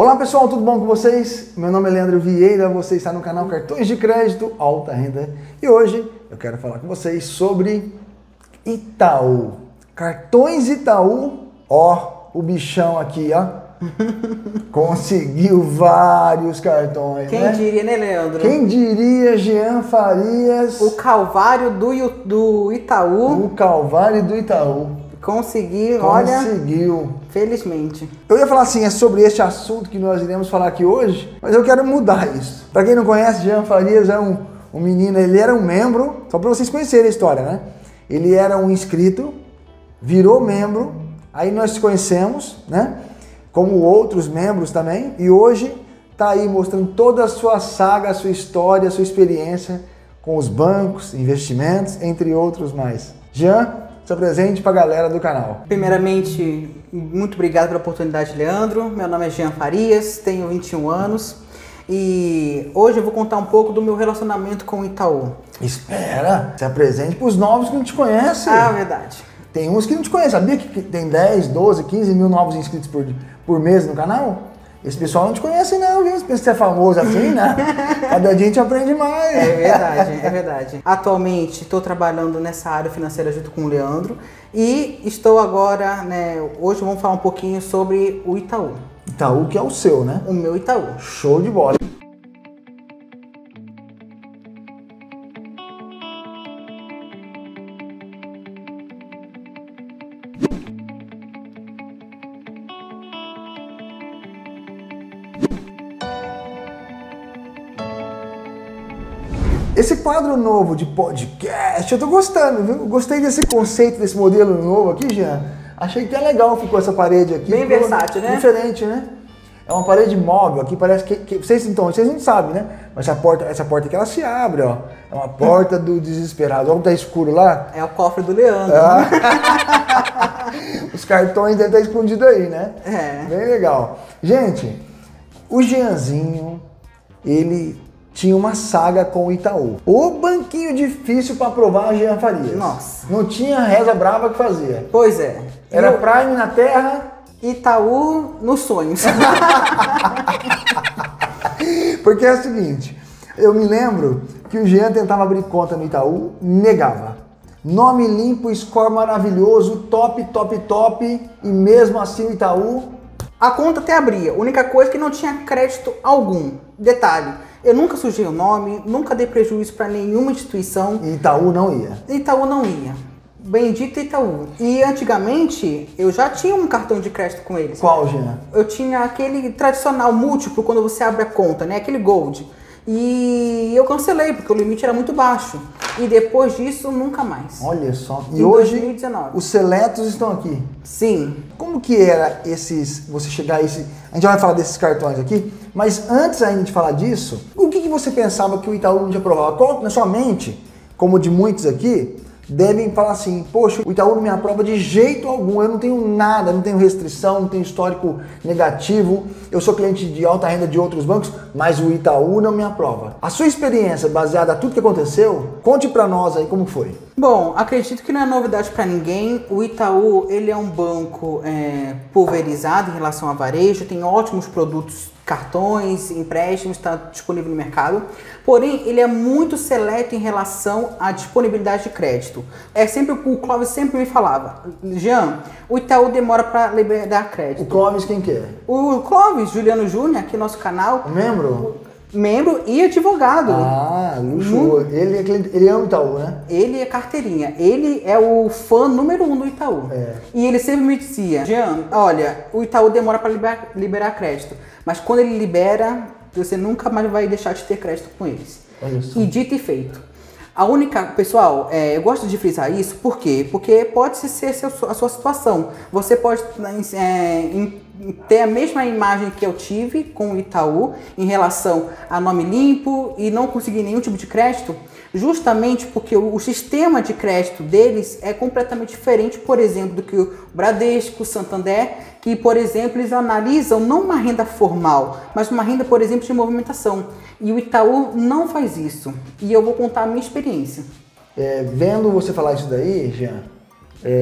Olá pessoal, tudo bom com vocês? Meu nome é Leandro Vieira, você está no canal Cartões de Crédito Alta Renda e hoje eu quero falar com vocês sobre Itaú. Cartões Itaú, ó, o bichão aqui, ó. Conseguiu vários cartões, Quem né? diria, né, Leandro? Quem diria, Jean Farias? O Calvário do Itaú. O Calvário do Itaú. Conseguiu, Conseguiu. Felizmente. Eu ia falar assim, é sobre este assunto que nós iremos falar aqui hoje, mas eu quero mudar isso. Para quem não conhece, Jean Farias é um menino, ele era um membro, só para vocês conhecerem a história, né? Ele era um inscrito, virou membro, aí nós se conhecemos, né? Como outros membros também, e hoje está aí mostrando toda a sua saga, a sua história, a sua experiência com os bancos, investimentos, entre outros mais. Jean, seu presente para a galera do canal. Primeiramente, muito obrigado pela oportunidade, Leandro. Meu nome é Jean Farias, tenho 21 anos e hoje eu vou contar um pouco do meu relacionamento com o Itaú. Espera, se apresente para os novos que não te conhecem. Ah, verdade. Tem uns que não te conhecem. Sabia que tem 10, 12, 15 mil novos inscritos por mês no canal? Esse pessoal não te conhece não, viu? Você pensa que você é famoso assim, né? Cada dia a gente aprende mais. É verdade, é verdade. Atualmente estou trabalhando nessa área financeira junto com o Leandro e estou agora, né, hoje vamos falar um pouquinho sobre o Itaú. Itaú que é o seu, né? O meu Itaú. Show de bola. Esse quadro novo de podcast, eu tô gostando, viu? Gostei desse conceito, desse modelo novo aqui, Jean. Achei que é legal, ficou essa parede aqui. Bem versátil, né? Diferente, né? É uma parede móvel aqui, parece que vocês não sabem, né? Mas essa porta aqui, ela se abre, ó. É uma porta do desesperado. Olha como tá escuro lá. É o cofre do Leandro. Ah. Os cartões devem estar escondidos aí, né? É. Bem legal. Gente, o Jeanzinho, ele tinha uma saga com o Itaú. O banquinho difícil para aprovar Jean Farias. Nossa. Não tinha reza brava que fazia. Pois é. Era Prime na terra. Itaú nos sonhos. Porque é o seguinte, eu me lembro que o Jean tentava abrir conta no Itaú, negava. Nome limpo, score maravilhoso, top, top, top, e mesmo assim o Itaú... A conta até abria, a única coisa é que não tinha crédito algum. Detalhe, eu nunca sujei o nome, nunca dei prejuízo para nenhuma instituição. E Itaú não ia. Itaú não ia. Bendito Itaú. E antigamente eu já tinha um cartão de crédito com eles. Qual, Jean? Eu tinha aquele tradicional múltiplo quando você abre a conta, né? Aquele Gold. E eu cancelei porque o limite era muito baixo. E depois disso, nunca mais. Olha só. E em hoje 2019. Os seletos estão aqui. Sim. Como que era você chegar a esse... A gente já vai falar desses cartões aqui, mas antes ainda de falar disso, o que você pensava que o Itaú não te aprovava? Qual, na sua mente, como de muitos aqui, devem falar assim, poxa, o Itaú não me aprova de jeito algum, eu não tenho nada, não tenho restrição, não tenho histórico negativo, eu sou cliente de alta renda de outros bancos, mas o Itaú não me aprova. A sua experiência baseada em tudo que aconteceu, conte pra nós aí como foi. Bom, acredito que não é novidade para ninguém. O Itaú, ele é um banco pulverizado em relação a varejo, tem ótimos produtos, cartões, empréstimos, está disponível no mercado. Porém, ele é muito seleto em relação à disponibilidade de crédito. O Clóvis sempre me falava, Jean, o Itaú demora para liberar crédito. O Clóvis quem que é? O Clóvis, Juliano Júnior, aqui no nosso canal. Membro e advogado. Ah, luxuoso. Ele ama o Itaú, né? Ele é carteirinha. Ele é o fã número 1 do Itaú. É. E ele sempre me dizia, Jean, olha, o Itaú demora para liberar crédito. Mas quando ele libera, você nunca mais vai deixar de ter crédito com eles. Olha só. E dito e feito. A única... Pessoal, eu gosto de frisar isso, por quê? Porque pode ser a sua situação. Você pode ter a mesma imagem que eu tive com o Itaú em relação a nome limpo e não conseguir nenhum tipo de crédito, justamente porque o sistema de crédito deles é completamente diferente, por exemplo, do que o Bradesco, o Santander, que, por exemplo, eles analisam não uma renda formal, mas uma renda, por exemplo, de movimentação. E o Itaú não faz isso. E eu vou contar a minha experiência. Vendo você falar isso daí, Jean,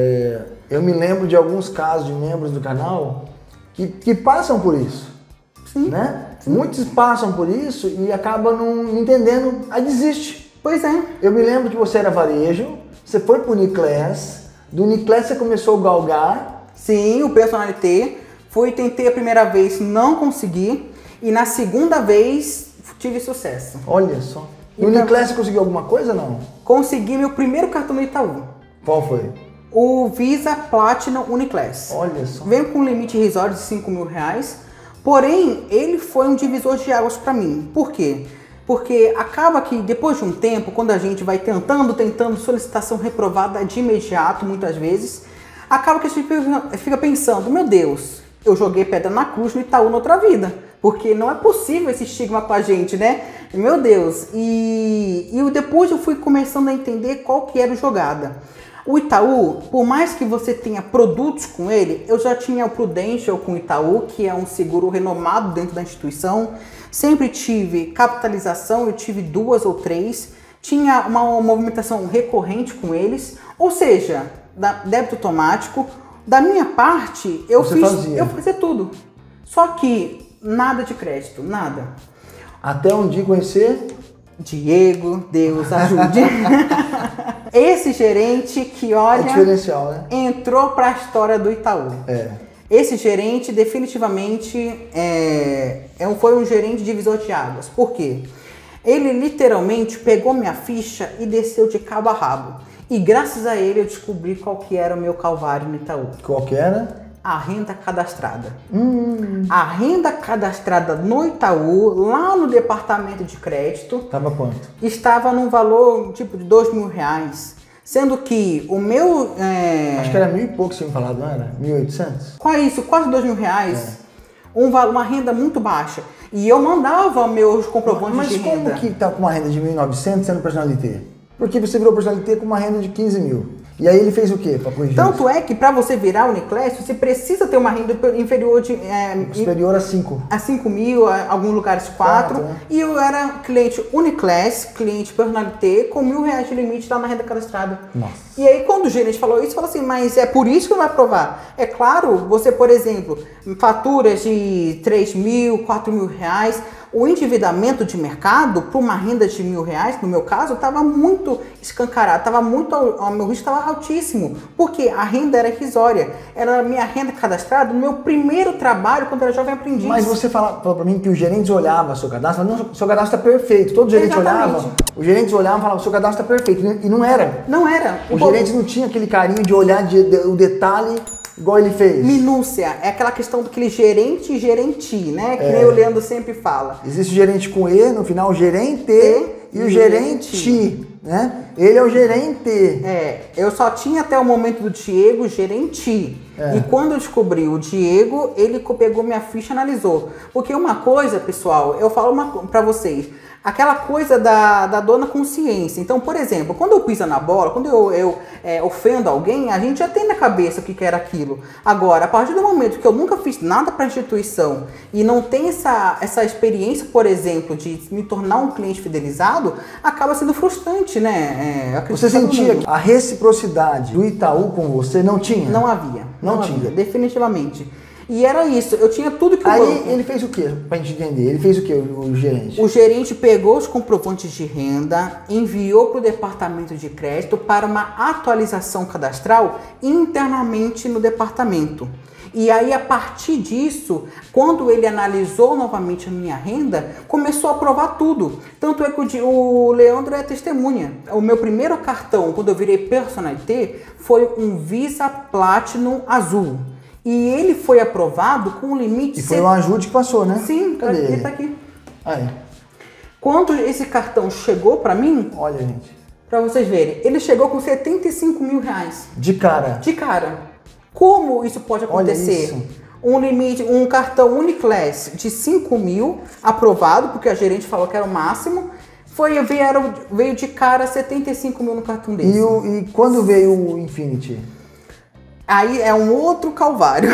eu me lembro de alguns casos de membros do canal que passam por isso. né? Muitos passam por isso e acabam não entendendo, aí desiste. Pois é. Eu me lembro que você era varejo, você foi pro Uniclass, do Uniclass você começou a galgar. Sim, o Personalité. Tentei a primeira vez, não consegui. E na segunda vez, tive sucesso. Olha só. No Uniclass você conseguiu alguma coisa ou não? Consegui meu primeiro cartão do Itaú. Qual foi? O Visa Platinum Uniclass. Olha só. Veio com um limite irrisório de R$5.000. Porém, ele foi um divisor de águas para mim. Por quê? Porque acaba que depois de um tempo, quando a gente vai tentando solicitação reprovada de imediato, muitas vezes, acaba que a gente fica pensando, meu Deus, eu joguei pedra na cruz no Itaú na outra vida. Porque não é possível esse estigma com a gente, né? Meu Deus. E depois eu fui começando a entender qual que era a jogada. O Itaú, por mais que você tenha produtos com ele, eu já tinha o Prudential com o Itaú, que é um seguro renomado dentro da instituição. Sempre tive capitalização, eu tive 2 ou 3. Tinha uma movimentação recorrente com eles. Ou seja, débito automático. Da minha parte, eu fazia tudo. Só que nada de crédito, nada. Até um dia conhecer... Diego, Deus ajude. Esse gerente que, olha, é diferencial, né? Entrou para a história do Itaú. É. Esse gerente definitivamente foi um gerente divisor de águas. Por quê? Ele literalmente pegou minha ficha e desceu de cabo a rabo. E graças a ele eu descobri qual que era o meu calvário no Itaú. Qual que era? A renda cadastrada. A renda cadastrada no Itaú, lá no departamento de crédito... Estava quanto? Estava num valor tipo de R$2.000. Sendo que o meu... Acho que era 1.000 e pouco, você me falado, não era? 1.800? Quase isso, quase R$2.000. Uma renda muito baixa. E eu mandava meus comprovantes de renda. Mas como que tá com uma renda de 1.900 sendo Personalité? Porque você virou Personalité com uma renda de 15 mil. E aí ele fez o quê para corrigir? Tanto é que para você virar Uniclass, você precisa ter uma renda inferior de... superior a 5. A 5 mil, em alguns lugares 4. E eu era cliente Uniclass, cliente Personalité, com R$1.000 de limite lá na renda cadastrada. Nossa. E aí quando o gerente falou isso, falou assim, mas é por isso que não vai aprovar. É claro, você, por exemplo, faturas de R$3.000, R$4.000, o endividamento de mercado para uma renda de R$1.000, no meu caso, estava muito escancarado, o meu risco estava altíssimo, porque a renda era irrisória, era a minha renda cadastrada no meu primeiro trabalho quando era jovem aprendiz. Mas você falou para mim que os gerentes olhavam seu cadastro, falavam, não, seu cadastro está perfeito, todos os gerentes olhavam, os gerentes olhavam e falavam, seu cadastro está perfeito, e não era. Não era. Os gerentes não tinham aquele carinho de olhar o detalhe igual ele fez. Minúcia, é aquela questão daquele gerente e gerenti, né? Que nem o Leandro sempre fala. Existe o gerente com E, no final o gerente e o gerente, né? Ele é o gerente. Eu só tinha até o momento do Diego gerenti. E quando eu descobri o Diego, ele pegou minha ficha e analisou. Porque uma coisa, pessoal, eu falo pra vocês, aquela coisa da dona consciência. Então, por exemplo, quando eu piso na bola, quando eu ofendo alguém, a gente já tem na cabeça o que era aquilo. Agora, a partir do momento que eu nunca fiz nada para a instituição e não tenho essa experiência, por exemplo, de me tornar um cliente fidelizado, acaba sendo frustrante, né? Você sentia que a reciprocidade do Itaú com você não tinha? Não havia. Não tinha. Havia, definitivamente. E era isso, eu tinha tudo que Aí ele fez o quê? Pra gente entender, ele fez o quê, o gerente? O gerente pegou os comprovantes de renda, enviou para o departamento de crédito para uma atualização cadastral internamente no departamento. E aí, a partir disso, quando ele analisou novamente a minha renda, começou a aprovar tudo. Tanto é que o Leandro é testemunha. O meu primeiro cartão, quando eu virei Personalité, foi um Visa Platinum azul. E ele foi aprovado com um limite... E foi um ajude que passou, né? Sim, cadê ele tá aqui. Aí. Quando esse cartão chegou para mim... Olha, gente. Para vocês verem, ele chegou com R$75.000. De cara? De cara. Como isso pode acontecer? Olha isso. Um limite, um cartão Uniclass de 5 mil, aprovado, porque a gerente falou que era o máximo, veio de cara 75 mil no cartão desse. E quando veio o Infinity? Aí é um outro calvário.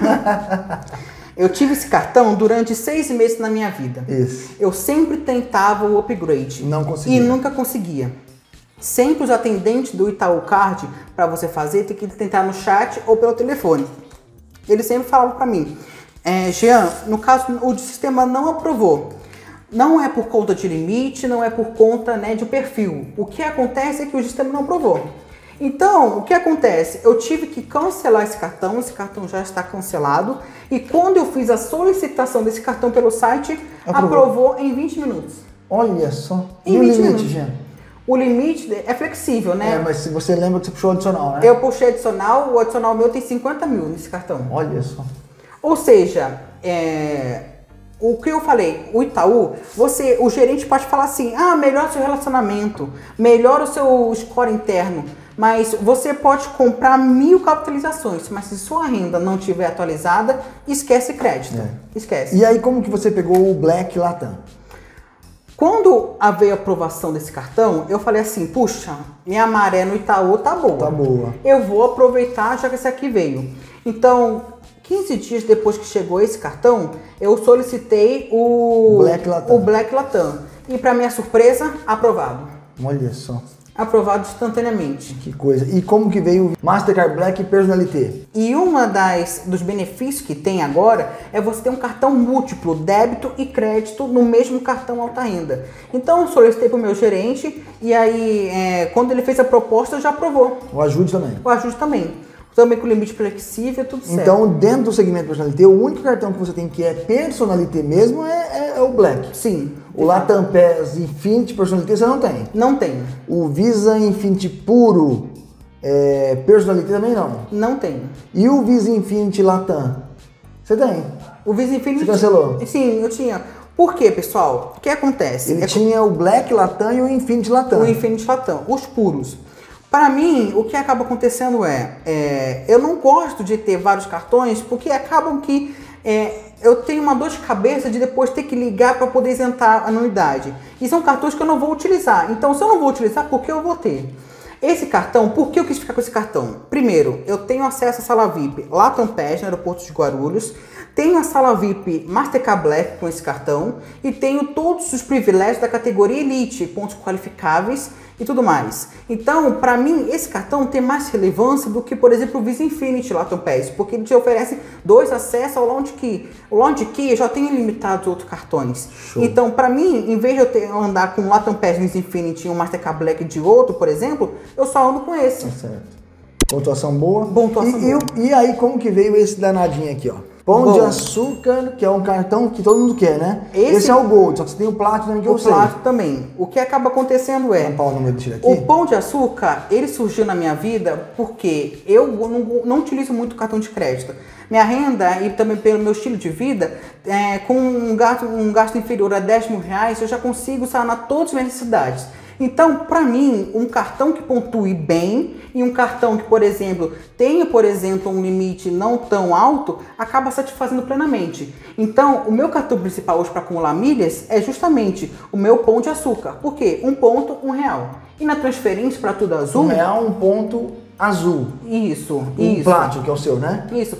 Eu tive esse cartão durante 6 meses na minha vida. Isso. Eu sempre tentava o upgrade. Não conseguia. E nunca conseguia. Sempre os atendentes do Itaú Card, para você fazer, tem que tentar no chat ou pelo telefone. Ele sempre falava para mim, Jean, no caso, o sistema não aprovou. Não é por conta de limite, não é por conta, né, de perfil. O que acontece é que o sistema não aprovou. Então, o que acontece? Eu tive que cancelar esse cartão já está cancelado. E quando eu fiz a solicitação desse cartão pelo site, aprovou em 20 minutos. Olha só. Em e 20 o limite, minutos. Jean? O limite é flexível, né? Mas se você lembra que você puxou adicional, né? Eu puxei adicional, o adicional meu tem 50 mil nesse cartão. Olha só. Ou seja, o que eu falei, o Itaú, o gerente pode falar assim, melhora o seu relacionamento, melhora o seu score interno, mas você pode comprar 1000 capitalizações, mas se sua renda não estiver atualizada, esquece crédito. Esquece. E aí como que você pegou o Black Latam? Quando veio a aprovação desse cartão, eu falei assim, puxa, minha maré no Itaú tá boa. Tá boa. Eu vou aproveitar já que esse aqui veio. Então, 15 dias depois que chegou esse cartão, eu solicitei o Black Latam. E para minha surpresa, aprovado. Olha só. Aprovado instantaneamente. Que coisa. E como que veio o Mastercard Black Personalité? E uma dos benefícios que tem agora é você ter um cartão múltiplo, débito e crédito no mesmo cartão alta renda. Então eu solicitei para o meu gerente e aí quando ele fez a proposta já aprovou. O ajude também? O ajude também. Também com limite flexível, tudo certo. Então, dentro do segmento Personalité, o único cartão que você tem que é Personalité mesmo é o Black. Sim. O Latam Pass Infinity Personalité você não tem? Não tem. O Visa Infinity Puro Personalité também não? Não tem. E o Visa Infinity Latam? Você tem? O Visa Infinity... Você cancelou? Sim, eu tinha. Por quê, pessoal? O que acontece? Ele tinha o Black Latam e o Infinity Latam. O Infinity Latam, os puros. Para mim, o que acaba acontecendo eu não gosto de ter vários cartões, porque acabam que eu tenho uma dor de cabeça de depois ter que ligar para poder isentar a anuidade. E são cartões que eu não vou utilizar. Então, se eu não vou utilizar, por que eu vou ter? Esse cartão, por que eu quis ficar com esse cartão? Primeiro, eu tenho acesso à sala VIP Latam Pass no aeroporto de Guarulhos, tenho a sala VIP Mastercard Black com esse cartão e tenho todos os privilégios da categoria Elite, pontos qualificáveis e tudo mais. Então, para mim, esse cartão tem mais relevância do que, por exemplo, o Visa Infinity Latam Pass, porque ele te oferece 2 acessos ao Lounge Key. O Lounge Key eu já tenho limitados outros cartões. Show. Então, para mim, em vez de eu andar com o Latam Pass, Visa Infinity e um Mastercard Black de outro, por exemplo, eu só ando com esse. Tá certo. Pontuação boa. Pontuação boa. E aí, como que veio esse danadinho aqui, ó? Pão de Açúcar, que é um cartão que todo mundo quer, né? Esse é o Gold, só que você tem o Platinum que eu sei. O Platinum também. O que acaba acontecendo o Pão de Açúcar, ele surgiu na minha vida porque eu não utilizo muito cartão de crédito. Minha renda e também pelo meu estilo de vida, com um gasto inferior a 10 mil reais, eu já consigo sanar todas as minhas necessidades. Então, para mim, um cartão que pontue bem e um cartão que, por exemplo, tenha, um limite não tão alto, acaba satisfazendo plenamente. Então, o meu cartão principal hoje para acumular milhas é justamente o meu Pão de Açúcar. Por quê? 1 ponto, R$1. E na transferência para Tudo Azul... R$1, 1 ponto azul. Isso. O Platinum, que é o seu, né? Isso.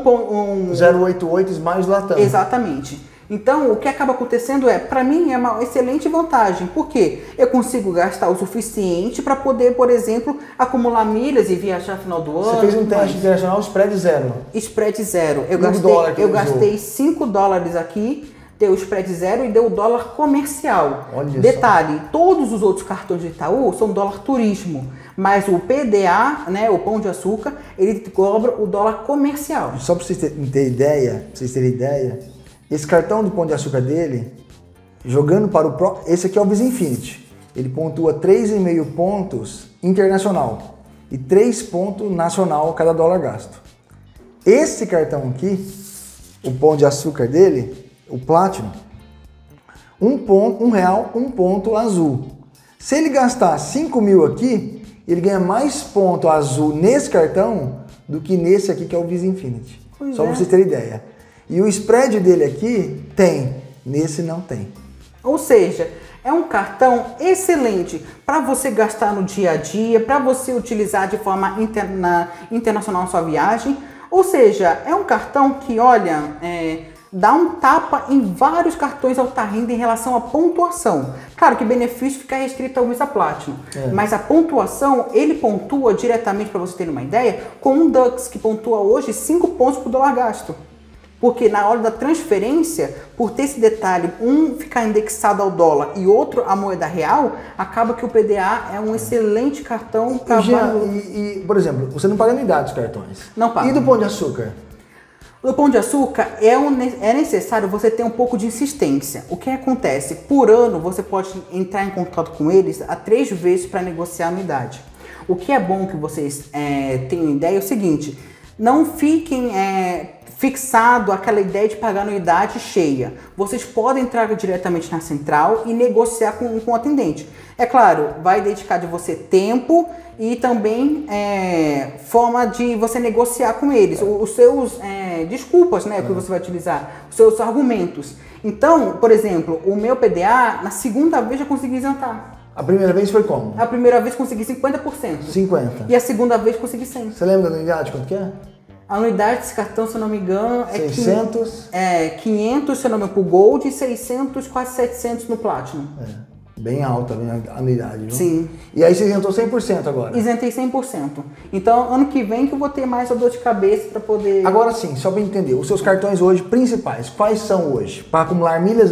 088 Smiles Latam. Exatamente. Então, o que acaba acontecendo para mim, é uma excelente vantagem. Por quê? Eu consigo gastar o suficiente para poder, por exemplo, acumular milhas e viajar no final do ano. Você fez um teste internacional, spread zero. Spread zero. Eu gastei $5 aqui, deu spread zero e deu o dólar comercial. Olha Detalhe, todos os outros cartões de Itaú são dólar turismo. Mas o PDA, né, o Pão de Açúcar, ele cobra o dólar comercial. Só para vocês terem ideia, esse cartão do Pão de Açúcar dele, jogando para o esse aqui é o Visa Infinity. Ele pontua 3,5 pontos internacional e 3 pontos nacional a cada dólar gasto. Esse cartão aqui, o Pão de Açúcar dele, o Platinum, R$1, 1 ponto azul. Se ele gastar 5 mil aqui, ele ganha mais ponto azul nesse cartão do que nesse aqui que é o Visa Infinity. Só para vocês terem ideia. E o spread dele aqui tem, nesse não tem. Ou seja, é um cartão excelente para você gastar no dia a dia, para você utilizar de forma internacional na sua viagem. Ou seja, é um cartão que, olha, dá um tapa em vários cartões alta renda em relação à pontuação. Claro que o benefício fica restrito ao Visa Platinum, mas a pontuação, ele pontua diretamente, para você ter uma ideia, com um Dux, que pontua hoje 5 pontos por dólar gasto. Porque na hora da transferência, por ter esse detalhe, um ficar indexado ao dólar e outro à moeda real, acaba que o PDA é um excelente cartão para... Por exemplo, você não paga anuidade dos cartões. Não paga. E do Pão de Açúcar? No Pão de Açúcar é necessário você ter um pouco de insistência. O que acontece? Por ano você pode entrar em contato com eles a 3 vezes para negociar a anuidade. O que é bom que vocês tenham ideia é o seguinte: não fiquem fixado aquela ideia de pagar anuidade cheia. Vocês podem entrar diretamente na central e negociar com o atendente. É claro, vai dedicar de você tempo e também forma de você negociar com eles os seus desculpas, né, que você vai utilizar, os seus argumentos. Então, por exemplo, o meu PDA, na segunda vez eu consegui isentar. A primeira vez foi como? A primeira vez consegui 50%. 50%. E a segunda vez consegui 100%. Você lembra da anuidade? Quanto que é? A anuidade desse cartão, se eu não me engano, é 600? 500, se eu não me engano, pro Gold e 600, quase 700 no Platinum. Bem alta a anuidade, viu? Sim. E aí você isentou 100% agora? Isentei 100%. Então, ano que vem que eu vou ter mais a dor de cabeça para poder... Agora sim, só para entender, os seus cartões hoje principais, quais são hoje? Para acumular milhas,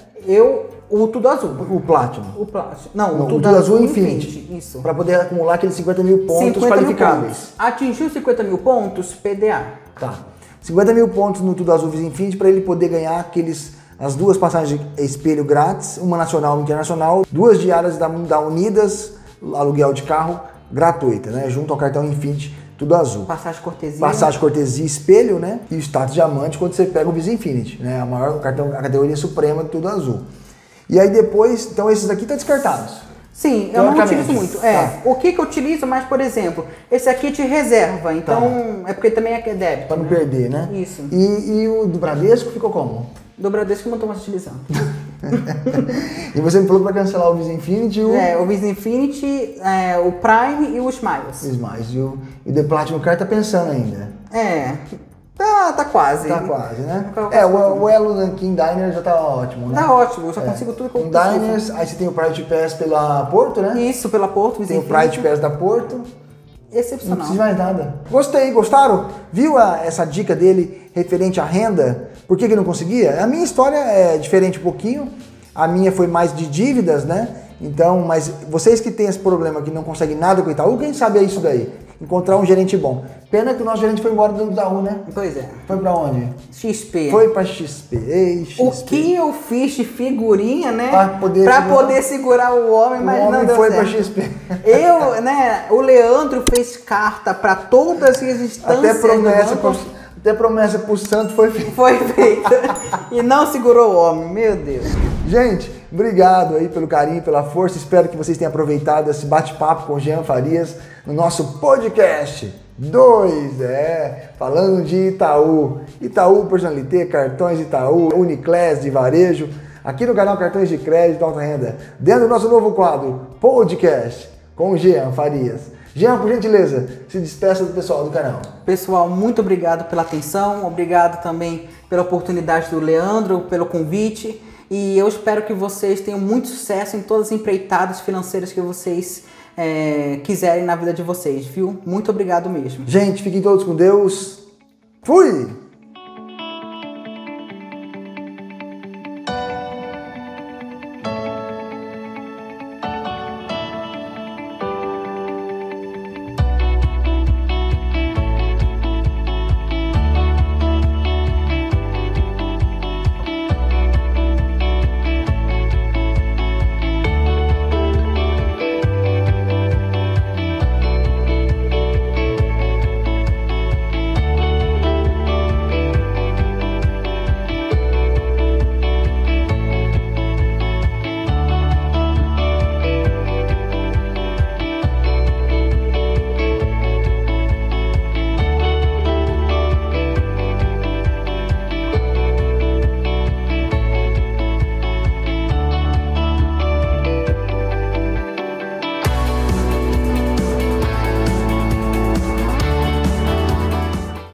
O Tudo Azul. O Platinum. O Platinum. Não, o Tudo Azul Infinity. Isso. Para poder acumular aqueles 50 mil pontos qualificáveis. Atingiu 50 mil pontos, PDA. Tá. 50 mil pontos no Tudo Azul Infinity para ele poder ganhar as 2 passagens de espelho grátis, uma nacional e uma internacional, 2 diárias da Unidas, aluguel de carro, gratuita, né? Junto ao cartão Infinity Tudo Azul. Passagem cortesia. Passagem cortesia, espelho, né? E o status diamante quando você pega o Visa Infinity, né? A maior cartão, a categoria suprema de Tudo Azul. E aí depois, então esses aqui estão descartados. Sim, eu não utilizo muito. O que eu utilizo mais, por exemplo, esse aqui te reserva, então é porque também é débito. Para não perder, né? Isso. E o do Bradesco ficou como? Do Bradesco eu não estou mais utilizando. E você me falou para cancelar o Visa Infinity e o Visa Infinity, o Prime e o Smiles. E o The Platinum Card tá pensando ainda. Tá quase. Tá quase, né? O elo aqui em Diners já tá ótimo, né? Tá ótimo, eu já consigo tudo como em Diners, aí você tem o Pride Pass pela Porto, né? Isso, pela Porto, Visa Infinity. Tem o Pride Pass da Porto. Excepcional. Não precisa mais nada. Gostei, gostaram? Viu essa dica dele referente à renda? Por que não conseguia? A minha história é diferente um pouquinho. A minha foi mais de dívidas, né? Então, mas vocês que têm esse problema que não conseguem nada com o Itaú, quem sabe é isso daí? Encontrar um gerente bom. Pena que o nosso gerente foi embora do Itaú, né? Pois é. Foi pra onde? XP. Foi pra XP. Ei, XP. O que eu fiz de figurinha, né? Pra poder segurar o homem, mas não deu certo. foi pra XP. O Leandro fez carta pra todas as instâncias. Até promessa pro santo foi feita. Foi feita. E não segurou o homem, meu Deus. Gente, obrigado aí pelo carinho, pela força. Espero que vocês tenham aproveitado esse bate-papo com o Jean Farias no nosso podcast 2, falando de Itaú. Itaú Personalité, cartões Itaú, Uniclass de varejo, aqui no canal Cartões de Crédito Alta Renda, dentro do nosso novo quadro, podcast com o Jean Farias. Jean, por gentileza, se despeça do pessoal do canal. Pessoal, muito obrigado pela atenção, obrigado também pela oportunidade do Leandro, pelo convite, e eu espero que vocês tenham muito sucesso em todas as empreitadas financeiras que vocês quiserem na vida de vocês, viu? Muito obrigado mesmo. Gente, fiquem todos com Deus. Fui!